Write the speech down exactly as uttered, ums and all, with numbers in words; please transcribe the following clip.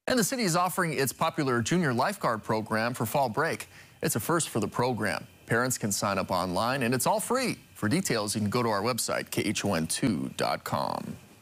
And the city is offering its popular Junior Lifeguard Program for fall break. It's a first for the program. Parents can sign up online, and it's all free. For details, you can go to our website, K H O N two dot com.